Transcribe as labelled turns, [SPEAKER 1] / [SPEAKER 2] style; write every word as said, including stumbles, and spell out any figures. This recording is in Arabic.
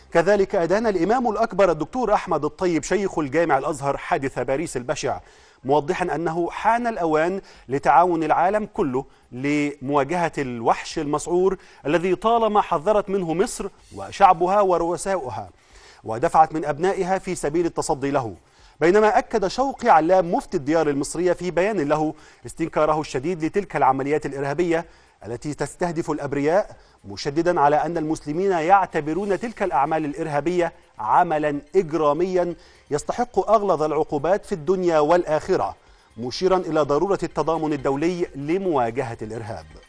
[SPEAKER 1] كذلك أدان الإمام الأكبر الدكتور أحمد الطيب شيخ الجامع الأزهر حادث باريس البشع، موضحا أنه حان الأوان لتعاون العالم كله لمواجهة الوحش المسعور الذي طالما حذرت منه مصر وشعبها ورؤساؤها ودفعت من أبنائها في سبيل التصدي له. بينما أكد شوقي علام مفتي الديار المصرية في بيان له استنكاره الشديد لتلك العمليات الإرهابية التي تستهدف الأبرياء، مشددا على أن المسلمين يعتبرون تلك الأعمال الإرهابية عملا إجراميا يستحق أغلظ العقوبات في الدنيا والآخرة، مشيرا إلى ضرورة التضامن الدولي لمواجهة الإرهاب.